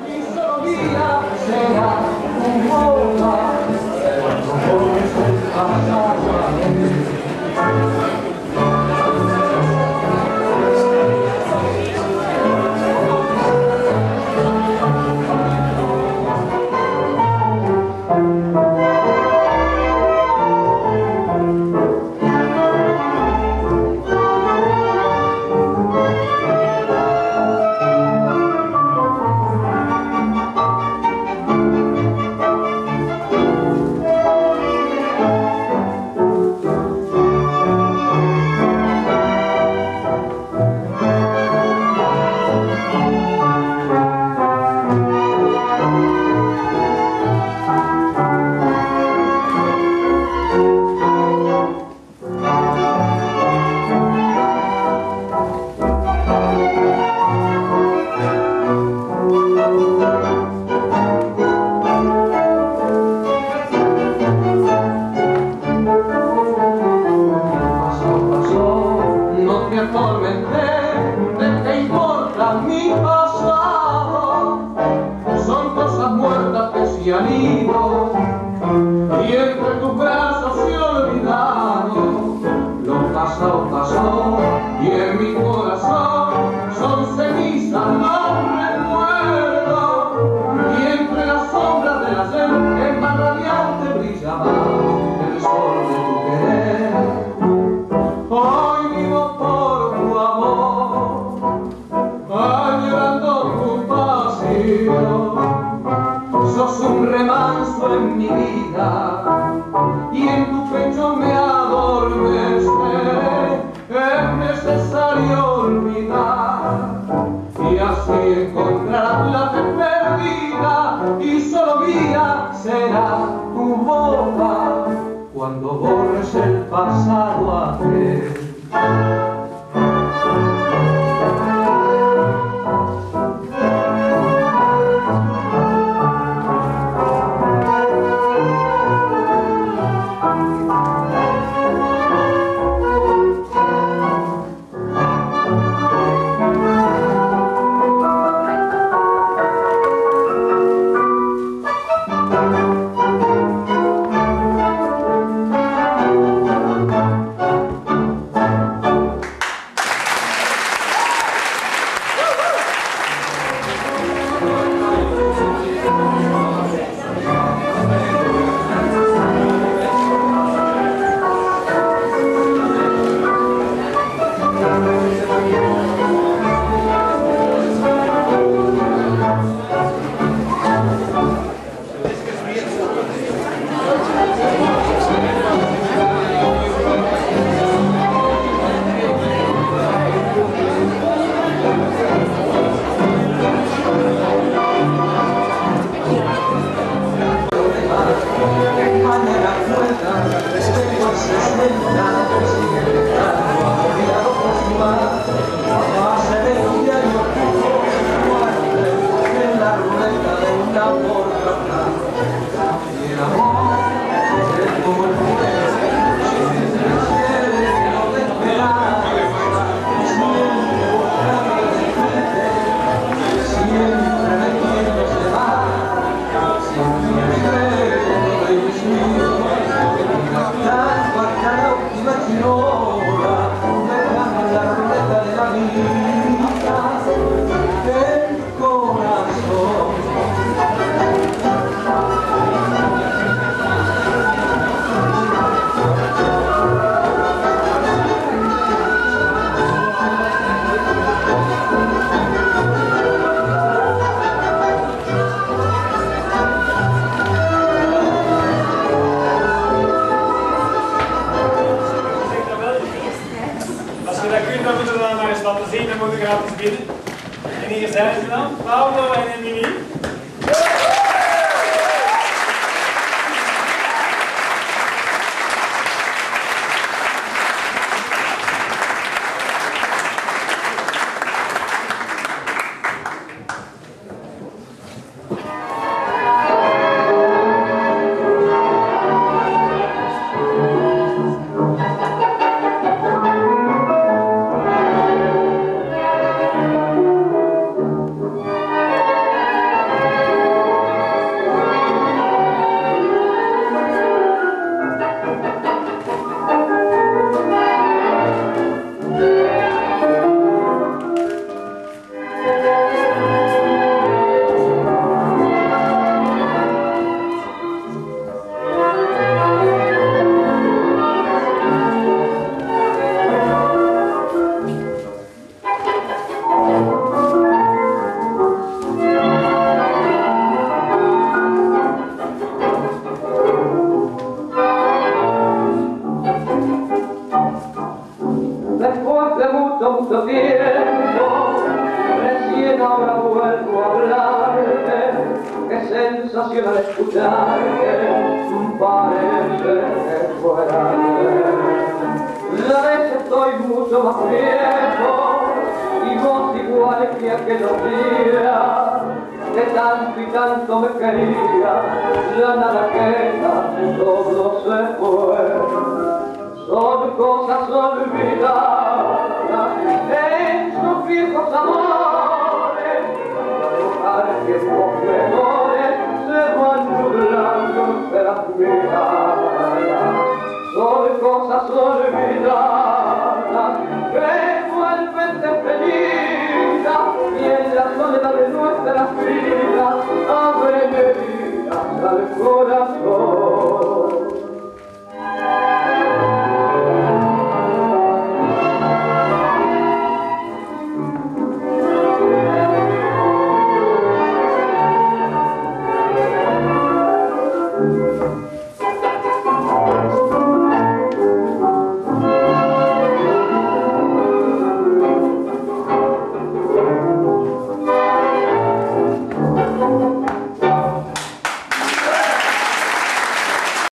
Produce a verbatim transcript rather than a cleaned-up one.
y solo mía será tu boca cuando borres el pasado a mí. sensación al escucharte parece que fuera ayer. Ya ves estoy mucho más viejo y vos igual que aquellos días que tanto y tanto me quería, ya nada queda, todo se fue. Son cosas olvidadas en sus viejos amores, al tiempo mejores se van nublando de las miradas. Son cosas olvidadas que vuelven de felicidad y en la soledad de nuestras vidas abren heridas al corazón.